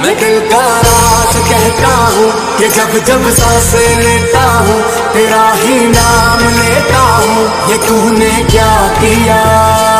मैं दिल का राज कहता हूँ, ये जब जब सांसें लेता हूँ तेरा ही नाम लेता हूँ। ये तूने क्या किया